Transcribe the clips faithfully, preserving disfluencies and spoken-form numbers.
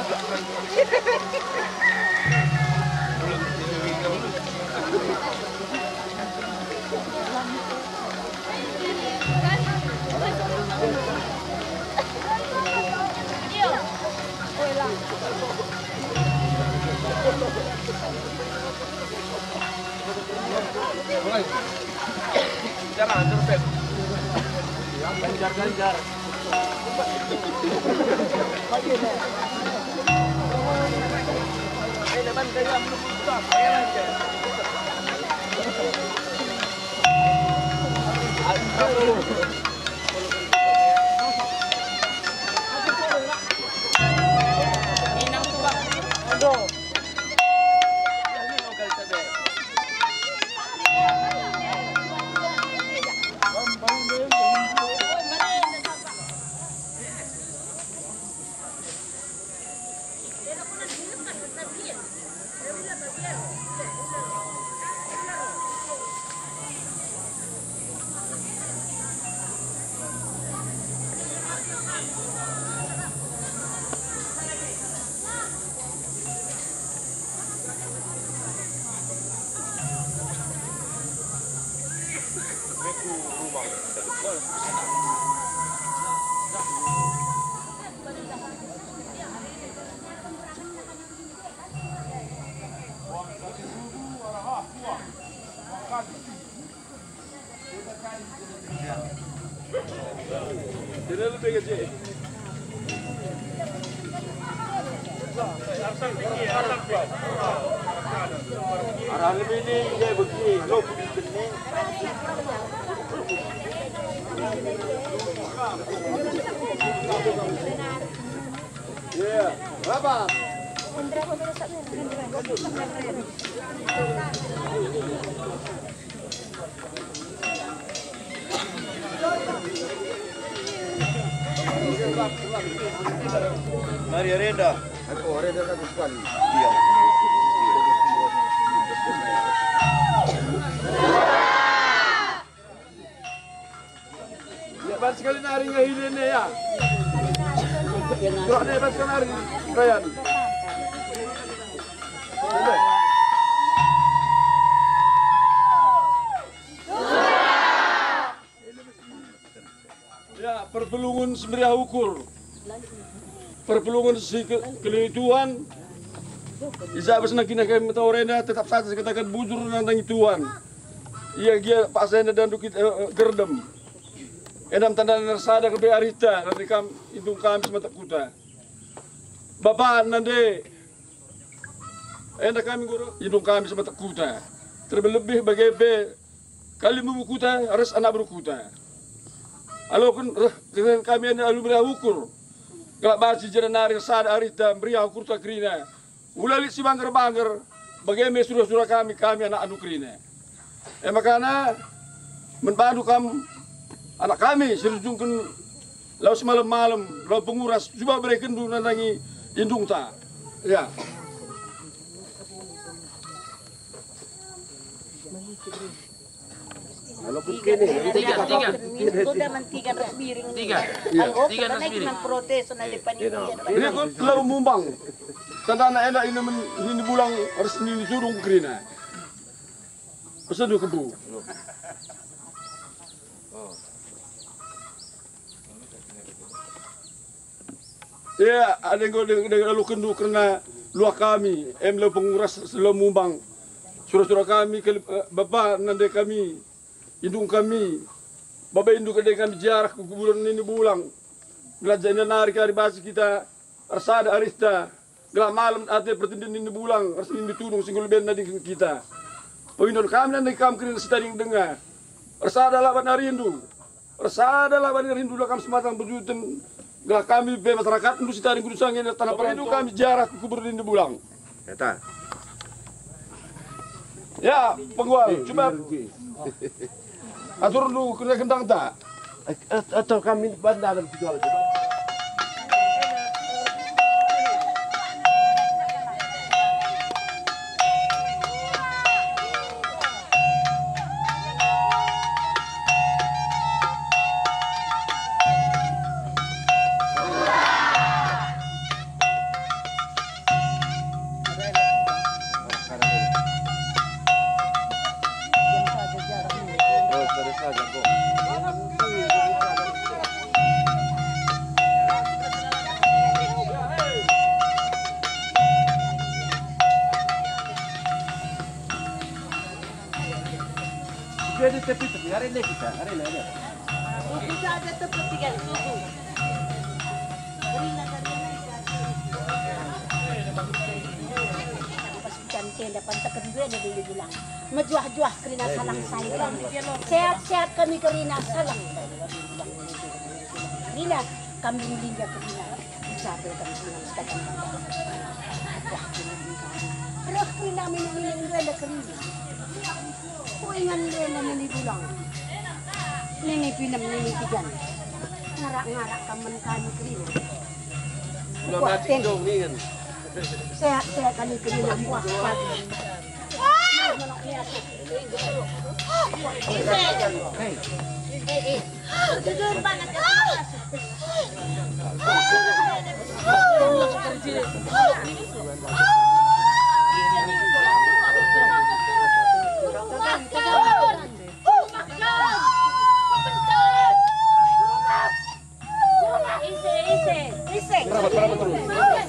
Jangan terpet. Ganjar-ganjar. Eh, lepas kaya belum buka. Kaya aja. Inang tu bang. Aduh. Tidak lebih kecil. Arah ini dia begini, lo begini. Ya, berapa? Mari Renda. Aku Renda satu sekali. Iya. Ya pas sekali nari ngahilin ya. Kau ada pas sekali nari kayan. Ya, perpelungun semeriah ukur. Perpelungan si ke kelituan Isa bas nak kina kami tahu rena tetap saja katakan bujur nandang ituan. Iya dia pasien dan dukit uh, gerdem. Enam tanda nersada ke Arita nanti kam itu kami semata kuta. Bapak nanti enda kami guru hidung kami semata kuta. Terlebih bagi be kali membukuta harus anak berkuta. Alo kun dengan kami ini alu ukur. Kalau basi jerenari sad arita beriah ukur takrina. Ulali si bangger bangger bagaimana surah-surah kami kami anak anu krina. Eh makana menpadu kam anak kami serjungkan lau semalam malam lau penguras coba berikan dulu nanti indung ta. Ya. Tiga, tiga, tiga. Sudah tiga ras miring. Tiga, tiga ras miring. Protes na di panitia. Ini kau lau mumbang. Tanda anak enak ini men ini bulang harus ini surung kerina. Pesan dulu kebu. Ya, ada yang kau dengan lalu kendu kerana luah kami, em lau penguras selalu mumbang. Surah-surah kami ke bapa nande kami. Indung kami, baba indung kedai kami jarak kuburan ini bulang. Gelajah ini narik hari basi kita, arsada arista, gelap malam ate pertindian ini bulang, harus ini tudung singgul ben nadi kita. Pemindon kami nanti kami kena setading dengar, arsada lawan rindu, arsada lawan rindu kami sematang berjutan, gelap kami be masyarakat induk setading kudusang ini tanah perindung kami jarak kuburan ini bulang. Kata. Ya, pengual, coba. Atur dulu kena gendang tak? Atau kami bandar juga. saja kok. Jadi tepi tepi hari ini kita hari ini ada. Suku saja tepat tiga suku. Karina karina pas cantik dapat tekan gue ada dia bilang mejuah-juah Karina salang saya. Sehat-sehat kami Karina salang. Karina kambing lingga Karina bisa kami salang sekarang. Wah terus Karina minum-minum gue ada Karina. Kuingan dia na ninibulang. Nini pinam nini tigan. Ngarak-ngarak kaman kami Karina. Belum mati dong nih kan. Sehat-sehat kami Karina puas pagi. Eh, eh, jujur banget ya. Berapa berapa terus?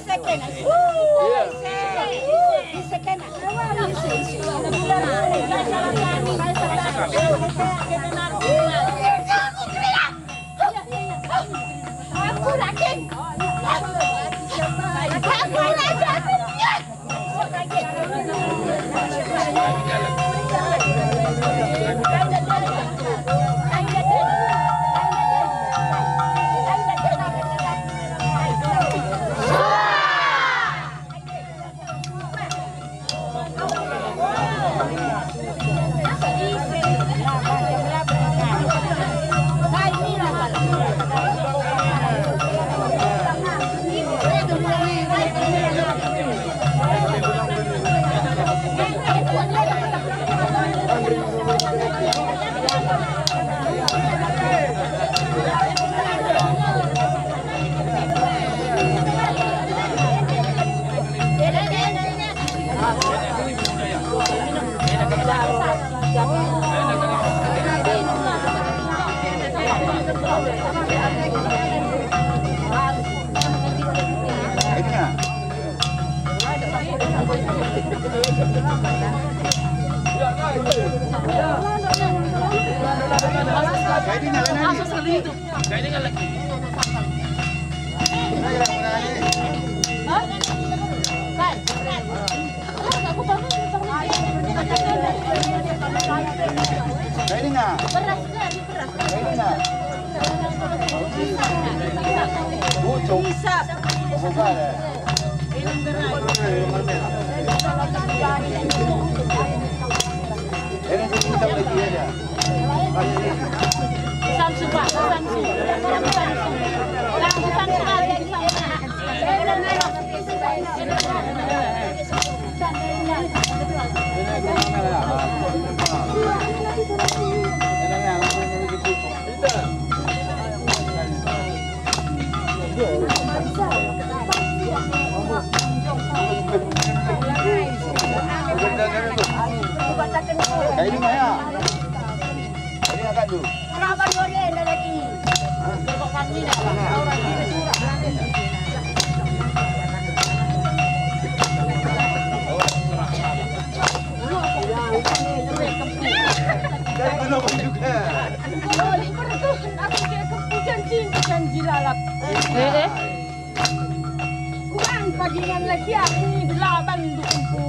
Paginan lagi aku delapan duku.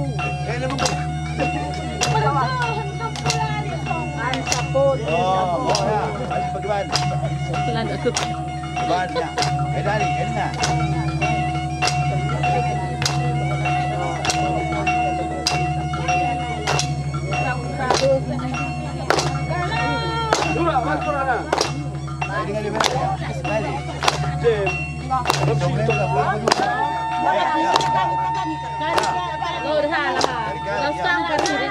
Oh, oh ya, harus bagaimana? Pelan aku. Banyak. Eh dari, enak. Dura, masuk mana? Ini kali mana ya? Sekali. Jam. Lur hala. Langsung ke sini.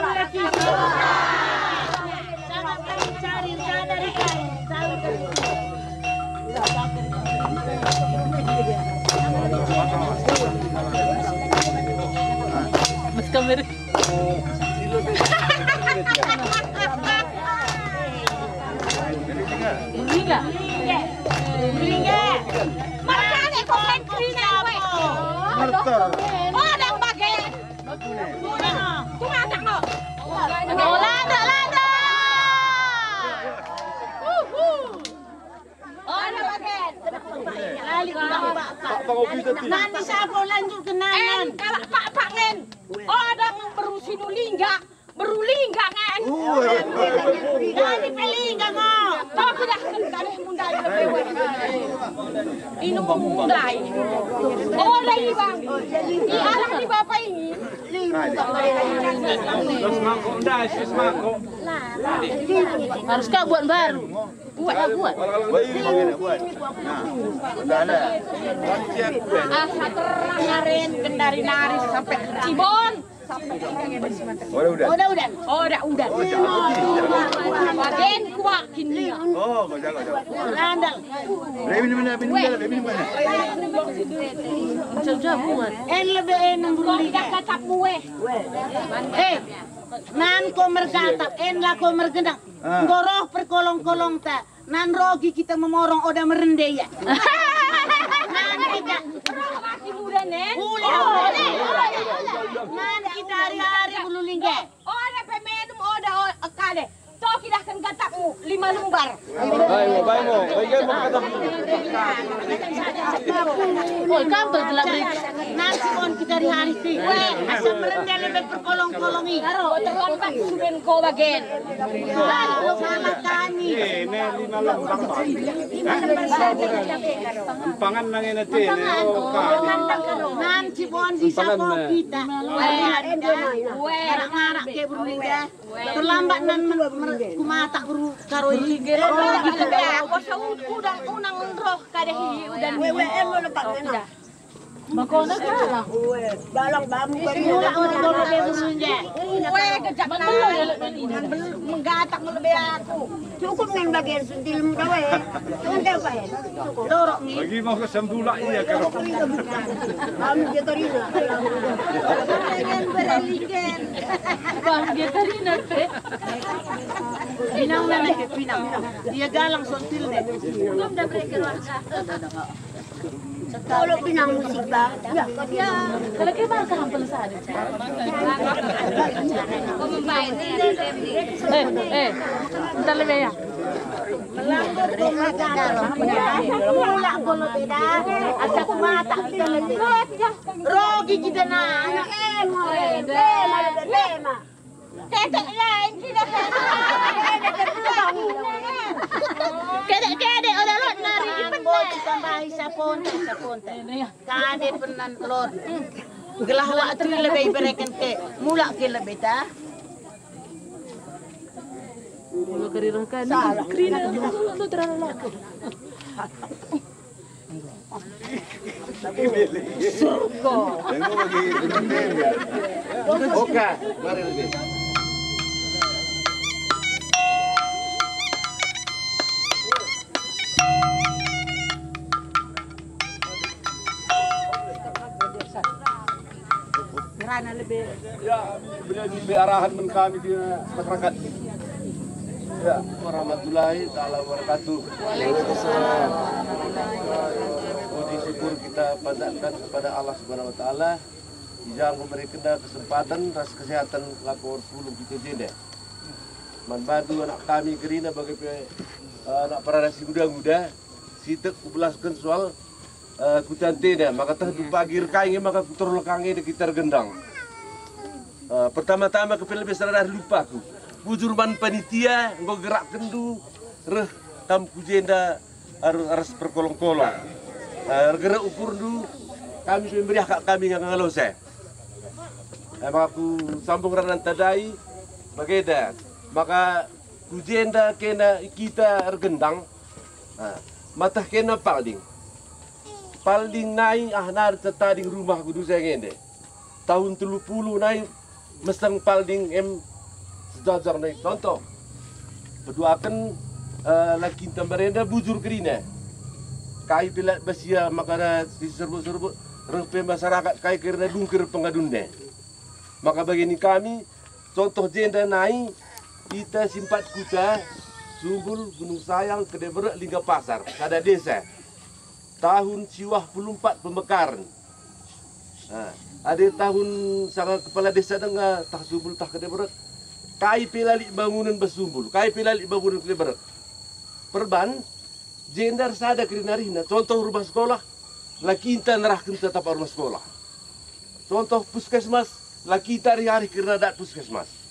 Mas kamera. Dali pelinga mo. Ako dah kare munda ina bewa. Ino mundai. Oh lagi bang. Di arah di bapak ini. Terus mangko ndak, sis mangko. Harus kau buat baru. Buat lah buat. Buat. Nah. Ah, terang ngarin kendari nari sampai Cibon. Udah udah. Udah udah. Oh, udah udah. Bagian kuat kini. Oh, kau jaga jaga. Landang. Minum mana? Minum mana? Minum mana? Jauh-jauh buat. En lebih en Kalau tidak kacap mueh. Eh, nan ko mergatap, en la ko mergendang. Ngoroh perkolong-kolong ta. Nan rogi kita memorong oda merende ya. Nan kita Masih muda nen. Ule, ule. Nan kita hari-hari bulu lingge. Oh, ada pemenum, oh, ada kade. Toh kita akan katamu lima lembar. Baik mo, baik mo. Bagian mo kata. Oh, kamu telah beri. Nan sikon kita hari-hari ti. Weh, asam merende lebih perkolong-kolongi. Karo, terlambat suben kau bagian. Lalu salah kami. Eh, ini lima lembang bang. Pangan nang ini ti. Nan cibon di sapo kita. Weh, Weh, ngarak ke berlingga. Terlambat nan kumata buru karo lingga. oh, gitu ya. Aku saud udang unang roh kadehi udan. Wewe emo lepak ngena. Makona kalah. Dalang bamu kan mula orang dolo be berlingga. Weh, kejap belum. Menggatak lebih aku. Cukup nang bagian sentil mu dawe. Enggak apa ya. Dorok ni. Lagi mau ke sembula ini ya karo. Kamu dia terina. Pengen berlingga. Bang, dia tadi nanti. Pinang na ke pinang. Dia galang sentil deh. Belum dah mereka keluarga. Kalau pinang musik ba? Ya, Ya, kalau kita makan hampir sehari. Kau membaik Eh, eh, bentar lebih ya. melanggar ko magkakaroon. Mula ko lo tidak. Asa kumata kita lagi. Rogi kita na. Ano eh mo eh. Tema, tema. Tetek lain tidak Kede-kede udah lot nari Boy tambahi sa ponte, sa ponte. Kade penan lor. Gelah waktu lebih bereken ke. Mula ke lebih ta. Kalau kerirang kan, kerina itu terlalu lama. Surga. Tengok lagi. Oke, mari lagi. Kerana lebih. Ya, beliau di arahan men kami di masyarakat. Ya, warahmatullahi taala wabarakatuh. Waalaikumsalam. Puji syukur kita panjatkan kepada Allah Subhanahu wa taala yang memberi kita kesempatan ras kesehatan lakor sulung kita jeda. Membantu anak kami gerina bagi anak para nasi muda-muda sitek kubelaskan soal Uh, kutan tidak, maka tah pagir kainge maka kutur lekange di kitar gendang. Uh, pertama-tama kepilih besar dah lupa aku. Bujurman panitia nggo gerak kendu reh tam kujenda harus harus perkolong-kolong. Uh, gerak ukur du kami memberi hak kami yang ngalose. Uh, maka aku sambung ranan tadai bageda. Maka kujenda kena kita ergendang. Uh, matah kena paling. Paling naik ahnar tetading rumah kudu saya ngende. Tahun telu puluh naik mestang paling em sejajar naik contoh. Berdoakan uh, laki tambarenda bujur kerina. Kai pilat basia makana diserbu-serbu rupe masyarakat kai kerana dungkir pengadunne. Maka begini kami contoh jenda naik kita simpat kuta Sumbul Gunung Sayang Kedeberak Lingga Pasar kada desa. Tahun siwah puluh empat pemekaran. Nah, ada tahun sangat kepala desa dengar tah sumbul tah Kedeberak. Kai pelalik bangunan bersumbul, kai pelalik bangunan Kedeberak. Perban jendar sada kerinarihna. Contoh rumah sekolah, laki kita nerahkan tetap rumah sekolah. Contoh puskesmas, laki kita hari-hari kerana dat puskesmas.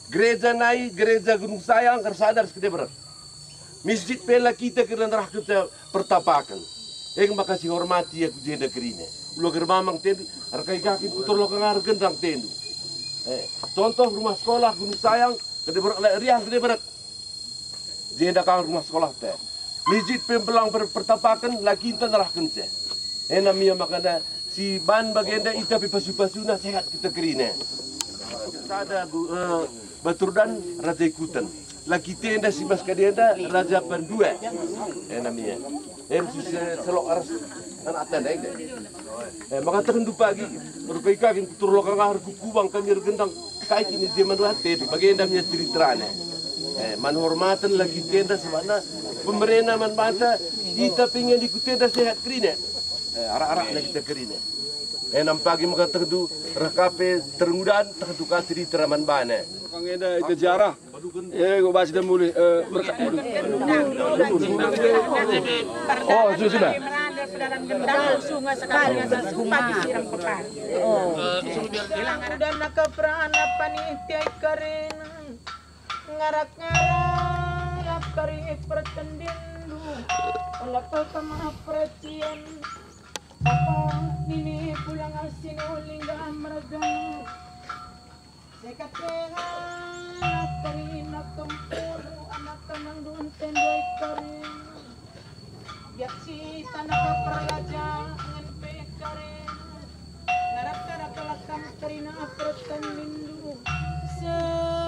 Gereja nai, gereja Gunung Sayang, kersadar sekede berat. Masjid pela kita kena nerah kita pertapakan. Eng makasih hormati aku jenda kerine. Ulo germamang tendu, arkai kakin putur lo kengar gendang tendu. Eh, contoh rumah sekolah Gunung Sayang, kede berat riang kede berat. Jenda kang rumah sekolah teh. Masjid pembelang pertapakan lagi kita nerah kense. Ena mia makana si ban bagenda ita pipasu-pasuna sehat kita kerine. Ada uh, Baturdan Raja Ikutan. Lagi tenda si mas kadenda Raja Pandua. Eh namanya. Eh susah selok aras anak tanda ini. Eh maka terhendu pagi. Berbaik kaki kutur lokang har kukubang kami gendang kai kini zaman wate bagenda punya ceritanya. Eh manhormatan lagi tenda sebana pemerintah man mata kita pengen ikut tenda sehat kerine. Eh arak-arak lagi kita kerine. Eh nampagi maka terdu rekape terudan terdu kasri teraman bane. Kang eda itu jarah. Eh gua bahas dan mulai berkat dulu. Oh sudah. Sungai sekali sumpah disiram kepala. Oh. Dan nak perana panitia karen ngarak-ngarak kari pertendindu olah kama percian apa nini pulang asin ulingga meragan sekatega kari nak kempur anak kanang dun tendoi kari yaksi tanah perlaja ngan pe kari ngarak-ngarak kelakam karina pertendindu se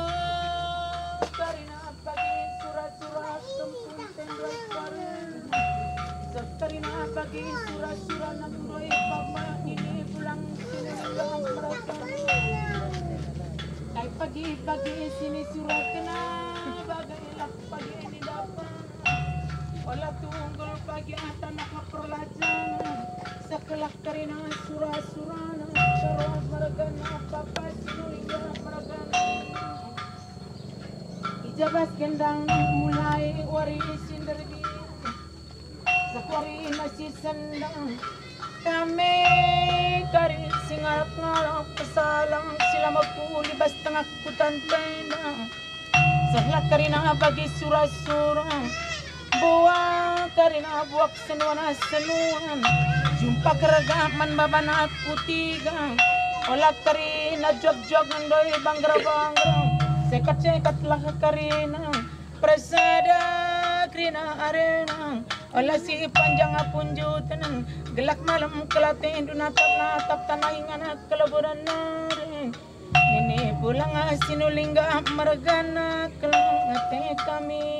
karina pagi surat-surat kempun tendoi kari karina pagi surat-surat nandoi papa ini pulang sini pulang mereka kai pagi-pagi sini surat kena bagai lap pagi ini dapat olah tunggul pagi tanah perlajan sekelak karina surat-surat terus mereka papa sini mereka ijabas gendang mulai warisin derbi sakwari masih sendang kami kari singarap ngarap pesalang sila magpuli bas tengah kutan tenda setelah karina bagi surah-surah buah karina buak senuan senuan jumpa keragaman babana aku tiga olah karina jog-jog ngandoi banggra-banggra sekat-sekat lah karina presada krina arena olah si panjang punjutan gelak malam kelatin dunatap-natap tanahingan kelaburan nari nini pulang asinulingga margana kelang ate kami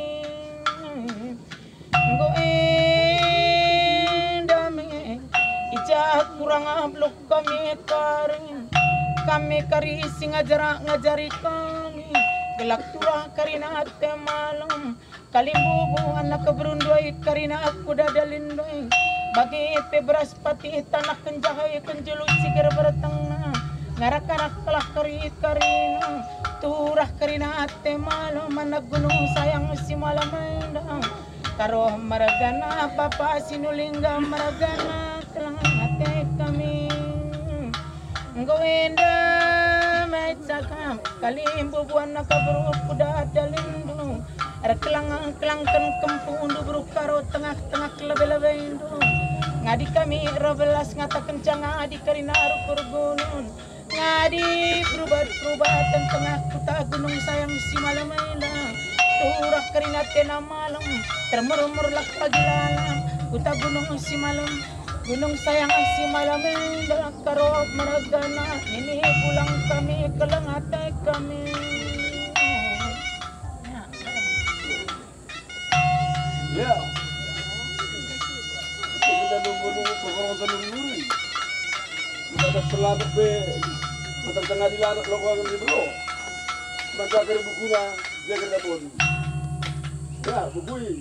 goendame ijak kurang ablok kami karing kami kari singajara ngajari kami gelak turah karina ate malam kalimbubu anak keberundoi karina aku dadalindoi bagi pe beras pati tanah kenjahai kenjulu sigar bertengah ngarak-ngarak kelah kari karina turah karina ate malam anak gunung sayang si malam endang karoh maragana papa sinulingga maragana kelang ate kami goenda maitsakam kalimbubu anak keberuku dadalindu kelang-kelangkan kempundu berukaro tengah-tengah lebe-lebe indu ngadi kami robelas ngata kencang ngadi karina rukur gunung ngadi perubat-perubatan tengah kuta gunung sayang si malam indah turah karina tena malam termurmur lak pagi lalang kuta gunung si malam gunung sayang si malam indah karob maragana ini pulang kami kelengate kami ya. Kita nunggu-nunggu pokoknya nunggu. Kita ada selamat be, kita tengah di larat lokal di bro. Maka kiri bukunya dia kena pun. Ya, bukui.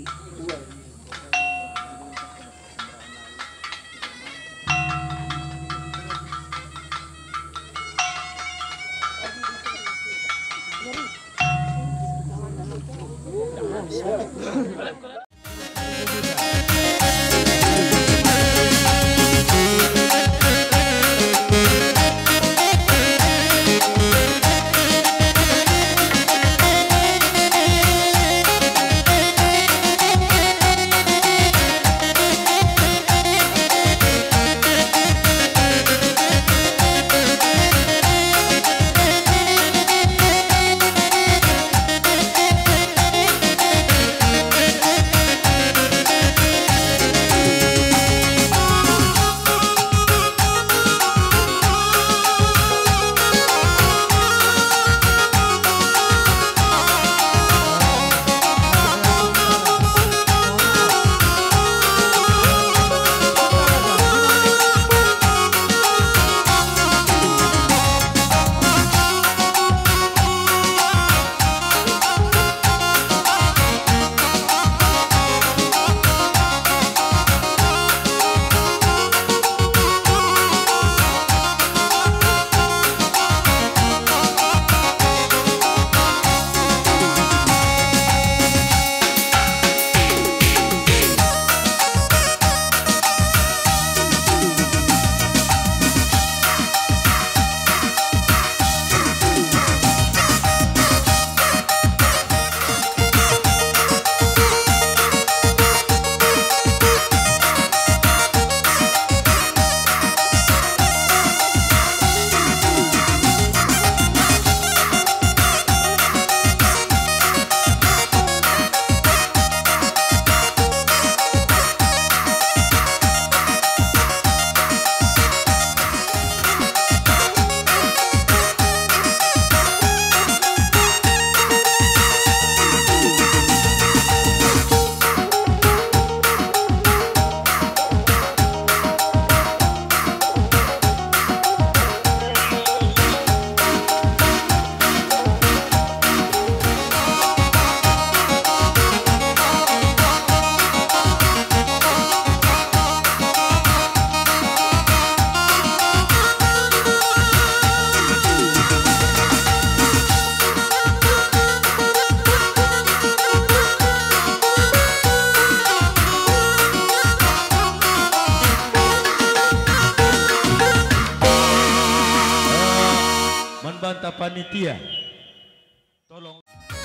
panitia. Tolong.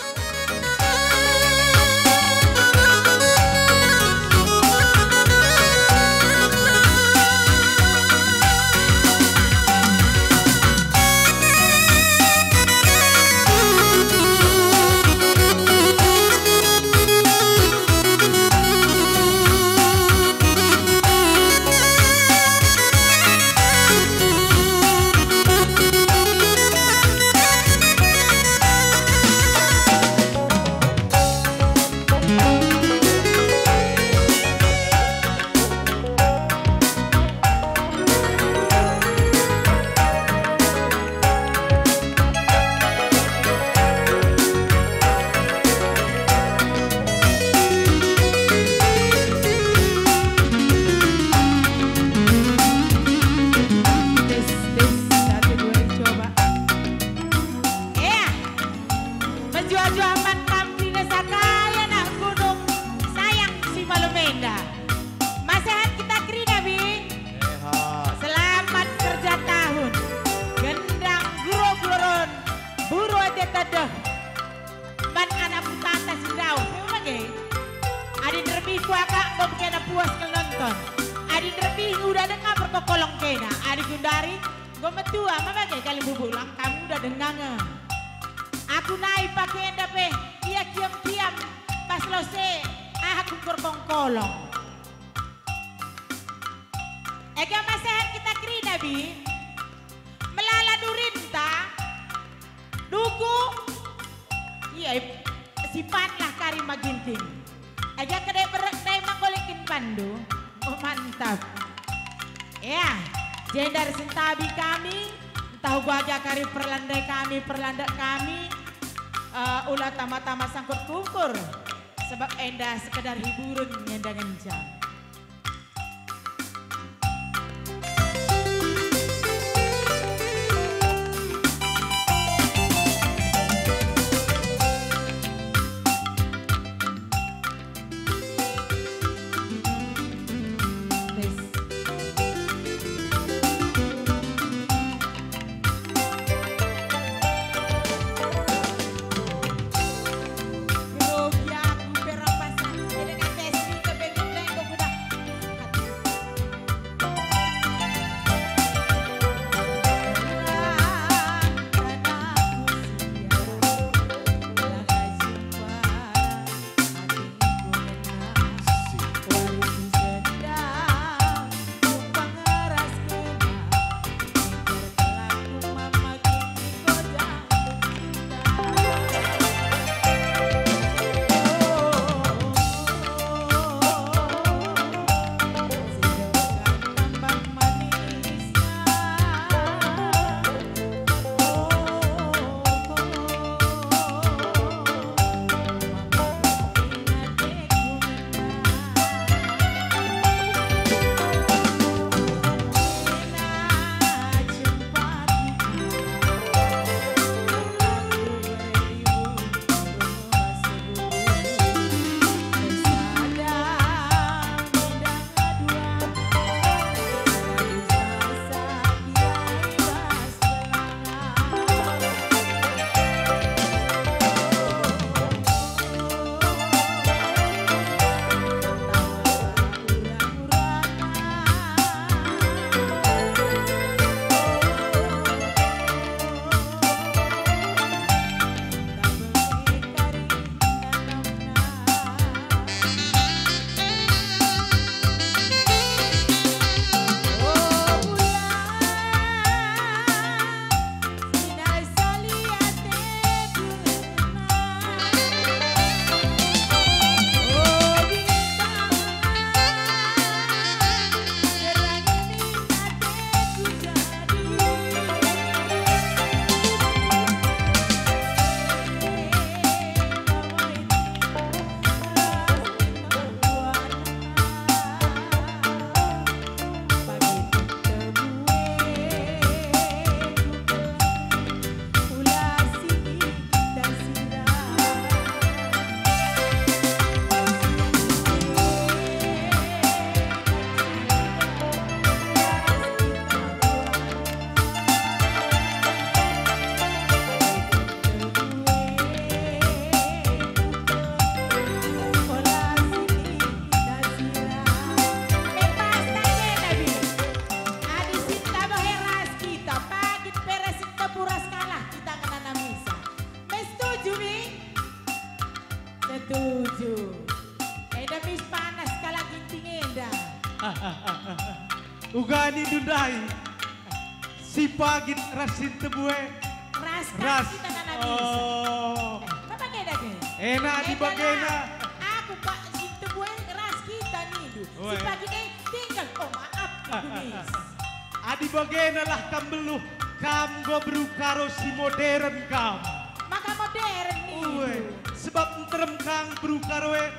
Aku naik pakai endape, ia kiam-kiam pas lo se, ah aku korkong-kolong. Ega masehat kita kerina bi, melala durinta, duku, iya sifatlah kari maginting. Ega kedai berekdai manggolekin pandu, oh mantap. Ya, jendar sentabi kami, tahu gajah kari perlandai kami, perlandak kami. Uh, ulah tama-tama sangkut kukur sebab endah sekedar hiburan nyenda ngenjang. Grogi aku perapasan dengan tes ni ke bentuk lain kau kuda Setuju. Eda mis panas kala ginting eda. Ugani dundai. Si pagit rasin tebue. Ras Ras. kita nanabis. Oh. Apa eda ke? Enak di bagena. Aku pak sintu gue ras kita nih. Si Weh. pagi ini tinggal. Oh maaf Indonesia. Adi bagena lah kam beluh. Kam go berukaro si modern kam. Maka modern nih. Uwe, sebab terem kang berukaro e.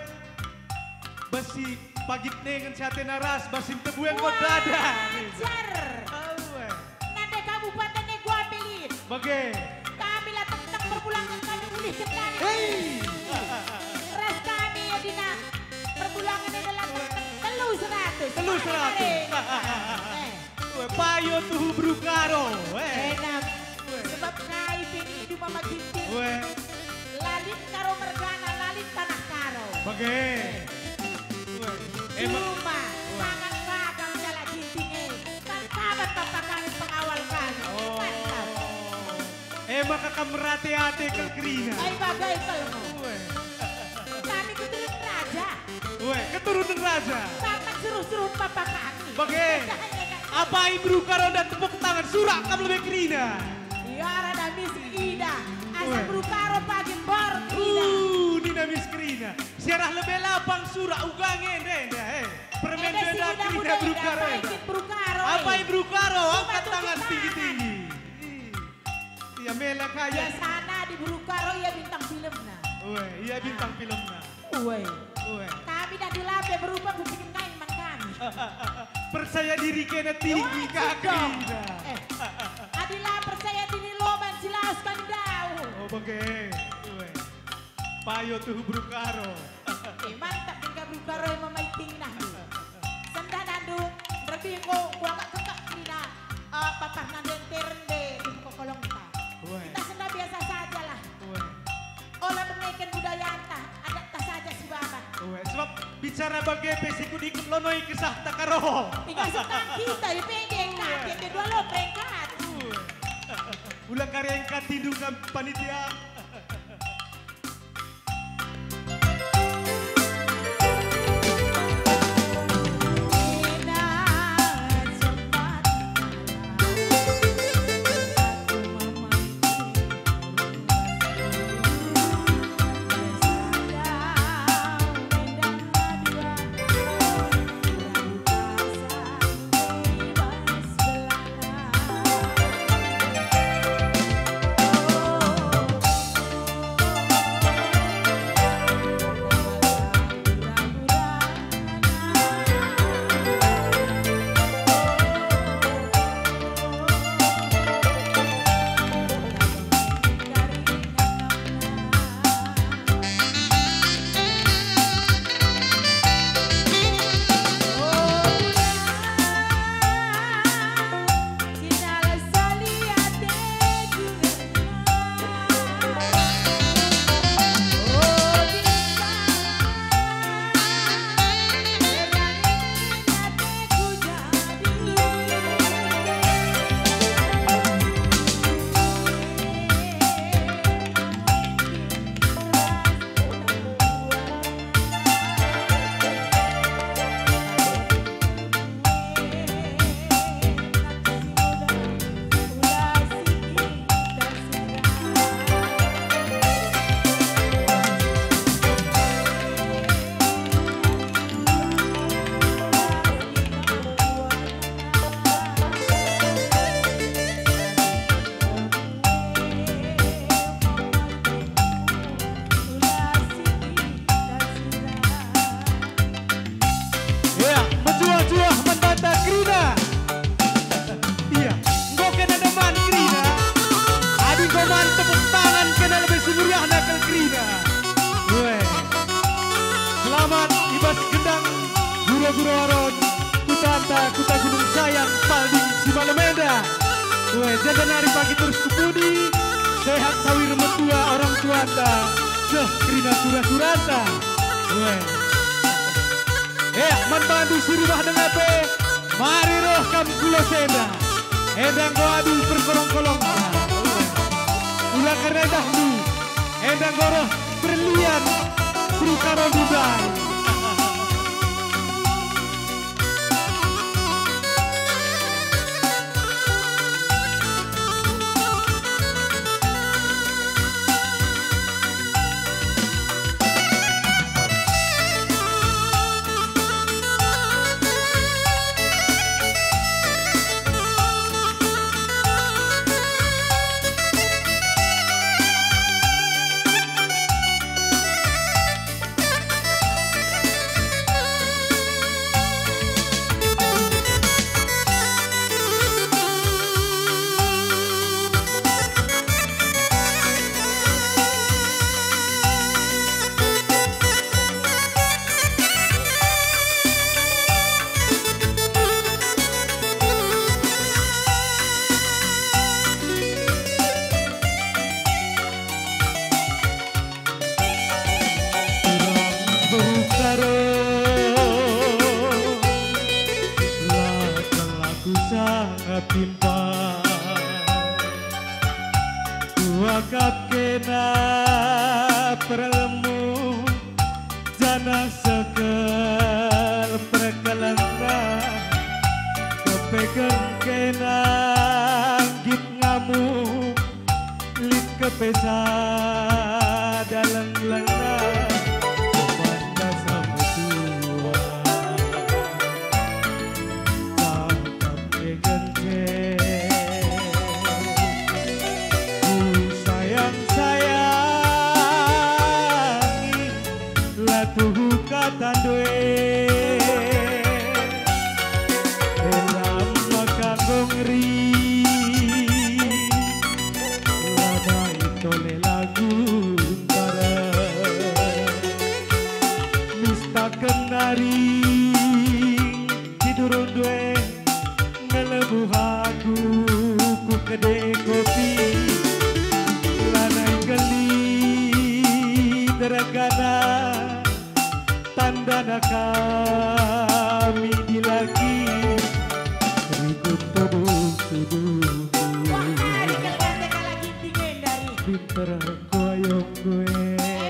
Basi pagit nengen sate naras basim tebu yang kau dada. Wajar. Uwe. Nanda kabupaten nih gua pilih. Bagai. Kami lah tentang perbulangan kami pulih kendali. Hei. Ras kami ya dina perbulangan ini dalam telu seratus. Telu seratus. Eh, Uwe, payo tuh berukaro. Eh. enak. Sebab kai pini di mama ginting. Uwe. Lalit karo mergana, lalit tanah karo. Bagai. Uwe. Emang. Cuma sangat kadang jalan gintingnya. Kan kabat bapak kami pengawal kami. Oh. Mantap. Emang kakak merate-ate kelkerina. Ay bagay kalmo. Uwe. Kami keturunan raja. Uwe, keturunan raja. Bapak suruh-suruh bapak kami. Bagai. Apa ibu karo dan tepuk tangan surak kamu lebih kerina. Ya rada miskin ida. Asa Weh. berukaro pagi bor ida. Uh, dinamis kerina. Siarah lebih lapang surak ugangen deh, eh. Permen Eda si beda ida kerina muda ida. berukaro. Paikin berukaro. Apa eh. ibu karo? Angkat Coba tangan tunjuk tinggi-tinggi. Iya mela Ya kaya. sana di berukaro ya bintang film nah. Uwe, iya bintang filmnya. Uwe. Uwe. Kami dah dilape berubah bikin kain man kami. Percaya diri kena tinggi Wajib dong. kaki. Eh, adilah percaya diri loman silaus kan daun. Oh bagai. Uwe. Payo tuh berukaro. Eh, mantap tinggal berukaro yang memaiting nah. Senda nandung, berbingo, gua gak kekak nina. Uh, papah nandeng terende di kokolong kita. Uwe. Kita senda biasa saja lah. Uwe. Olah menaikkan budaya anta, adat tak saja si baba. Uwe. Sebab bicara bagai pesiku diikut lonoi kisah takaro. Tinggal sekarang kita ya pendek kan, kita dua lo peringkat. Uwe. Ulah karya yang katidungan panitia. Guro-guroron, kutanta, kuta gunung sayang, palding si Malemenda. Weh, jaga nari pagi terus kupudi, sehat sawir metua orang tuanta, seh krina surah-suranta. Weh, eh, man bandu suribah dengape, mari roh kam kulo seda, endang go adu perkolong-kolong. Ulah karena dahdu, endang goroh berlian, karo laku sangat timpang wakap kena perlemu jana sekel perkelana kepegang kena git ngamu lit kepesa dalam lana kepanda sama tua tangkap pegang ku sayang sayangi latuhu katandwe dalam makangong ri tole lagu antara mista kenari tidur due ngelebu aku ku kede kopi lanai geli deragana tanda kami di lagi ribut tubuh tubuh pinter koyong gue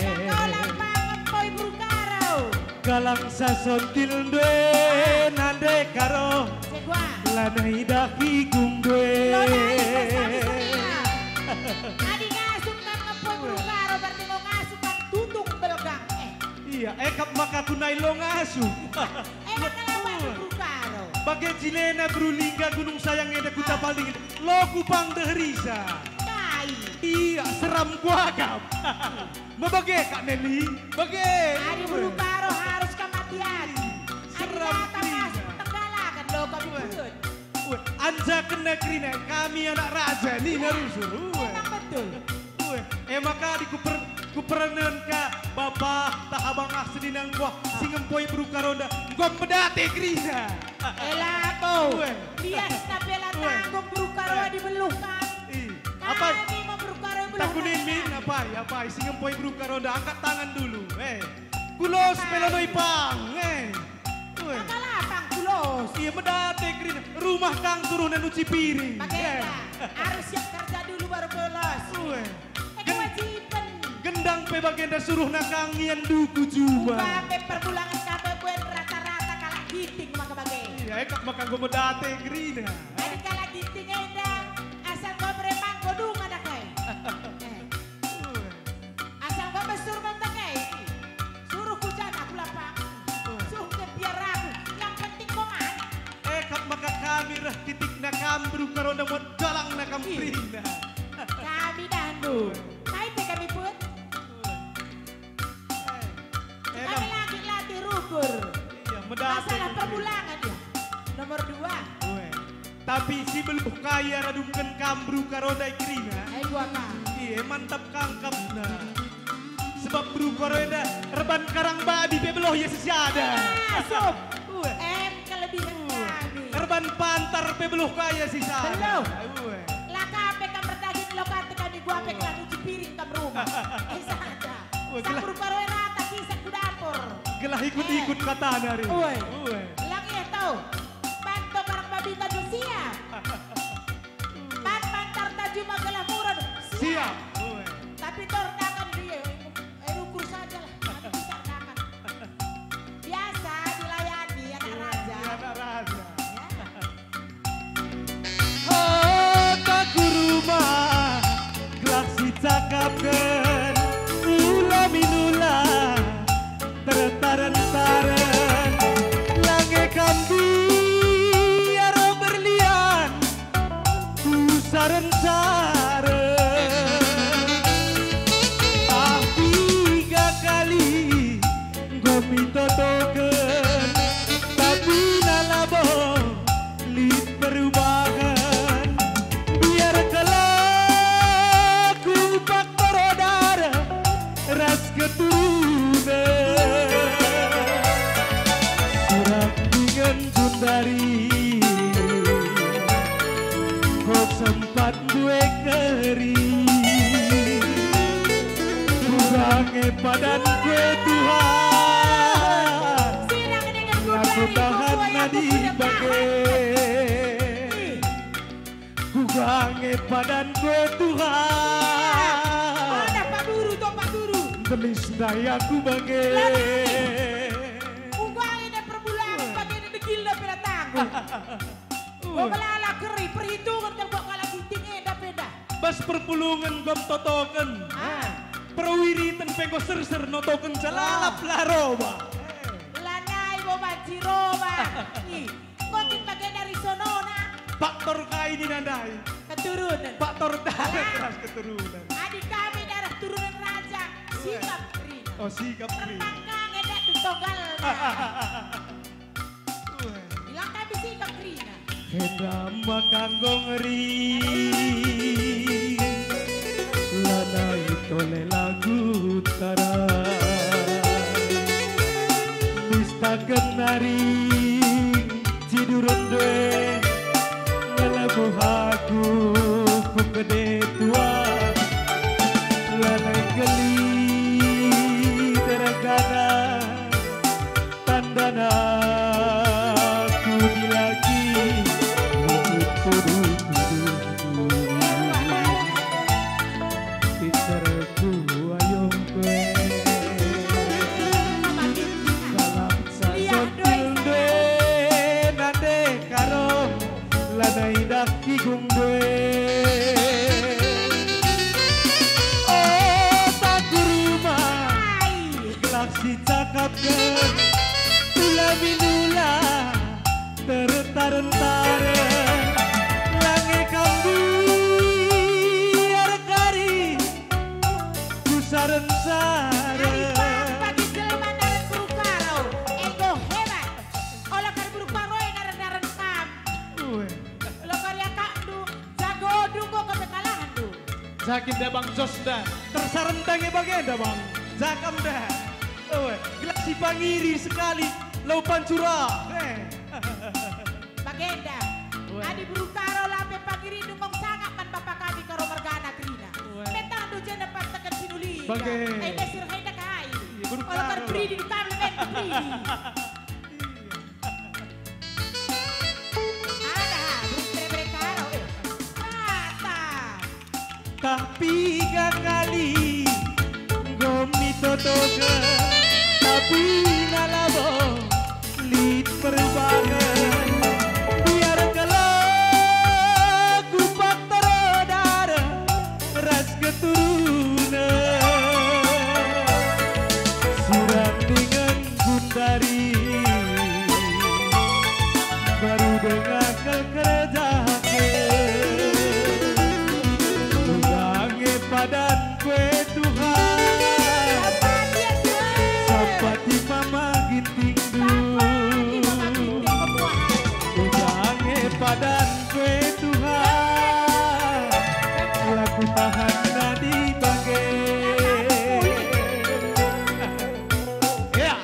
galang sasontil due nande karo lanai daki gung due adi ngasuk kan ngepoy brukaro berarti mau ngasuk kan tutung belgang eh iya ekap maka kunai lo ngasuh eh makalawan brukaro bagai cilena berulingga gunung sayang eda kuta paling lo kupang dehrisa iya, seram kuagap. Mau bage Kak Nelly? Bage. Adi brukaro harus kematian. Seram Adi tenggalakan lo kami pun. Anja kena kerina kami anak raja ni narusur. Memang betul. Eh maka di kuper kuperenan ka babah tak abang asli nang gua singempoi brukaronda gua pedate kerina. Elah kau. Bias tapela tanggung brukaro dibeluhkan. Apa? Takunin min apa apa singempoi brukaronda angkat tangan dulu eh kulos pelonoi pang eh Makalapang kulos iya medate kerina rumah kang turunan uci piring bagaimana harus siap kerja dulu baru kulos eh kewajiban gendang pe bagenda suruh nakang ngian duku juba upape perbulangan kape buen rata-rata kalah giting maka bagai iya ekak maka gue medate kerina jadi kalah giting endang asal gue beremang godung anak kai asal gue besur menteng kai suruh hujan aku lapang suruh ke biar aku yang penting koman ekak maka kami rah titik nakam brukaronda mod galang nakam kerina kami dandu main deh kami pun kami lagi latih rukur iya medate masalah perbulangan ya nomor dua tapi si beluh kaya radungkan kambru karonda kerina ayo gua kah iya mantap kangkap nah sebab bru karonda reban karang babi bebeloh ya sesiada masuk em kelebihan kami reban pantar bebeloh kaya si sada beluh lah kape kam berdaging lokate kami gua pe kelan uji piring kam rumah eh sada sang bru karonda rata kisah ku dapur gelah ikut-ikut kata dari uwe lang iya tau bantu karang babi taju siap pan pantar taju magalah murad siap tapi tordakan dia eh ukur saja lah nanti bisa dakan biasa dilayani anak raja anak raja ya. oh tak rumah gelak si cakapkan ula minula tertaran-taran lange kambi aro berlian pusaren-saren ah tiga kali gomi totoken tapi nalabo lit perubahan biar kelaku faktor odara ras keturunan surat dengan Sundari kok sempat gue kering kurangnya padan gue Tuhan bangke ku gange padan gue Tuhan. Mana Pak Guru toh Pak Guru? Telis daya ku bangke. Ubah ini perbulan pakai ini degil dah pendatang. Kau kelala keri perhitungan kalau kau kalah gunting eda peda. Bas perpulungan gom totoken. Perwiritan pengko ser-ser notoken calalap laroba. Lanai boba ciroba. Ih, kontin pakai dari sonona. Faktor kai dinandai. Keturunan. Faktor darah keras keturunan. Adik kami darah turunan raja. Sikap keri. Oh sikap nih. Terpangkang edak tuh togalnya. Bilang kami sikap keri. Henda makanggo ngeri lanai tole lagu tara mista kenari ciduran dwe ngelabu haku ku gede tua lanai geli deragana tandana ku dilagi Terentara lange kambi arkari kusaran sare Pagi jelema naran buru karo, ego hebat. Olah kari buru karo yang naran-naran kam. Lo karya kandu, jago dungo kepekalahan du. Sakin dah bang Jos dah tersarentangnya bagenda bang Zakam dah gelak si pangiri sekali laupan curah Bagenda, adi buru karo lape pagiri dungong sangat pan bapak kami karo mergana krina. Metang du jenda pas tekan sinuli. Bage. Eh desir hai dak hai. buru Olah kari karo. pridi du kam lemen du pridi. Ada buru tere karo eh. Mata. tapi kali gomi totoga tapi nalabo lit perubahan biar kalau ku faktor darah ras keturunan surat dengan gundari baru dengan kerjaan Tugange padan kue Tuhan Sapati mama ginting du Tugange padan kue Tuhan Laku tahan nadi bangge Ya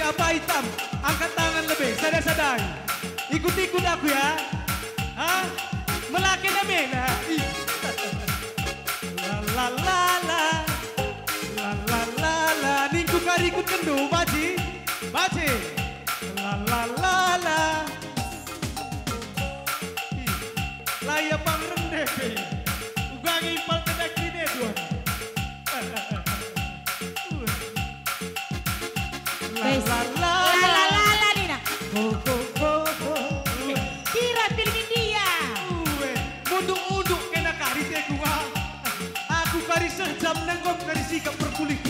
apa hitam? Angkat tangan lebih, sadai-sadai. Ikut-ikut aku ya. Hah? Melaki na mela. La la la la. La la la la. Ningku karikut kendo, baci. Baci. La la la la. Laya pang rendeh. Ugang impal kedak kini tuan. La la la La la la la Nina. Ho ho ho ho. Kira pilih dia. Uwe, munduk-unduk kena kari teku. Aku kari sejam nenggom kari sikap berkulit.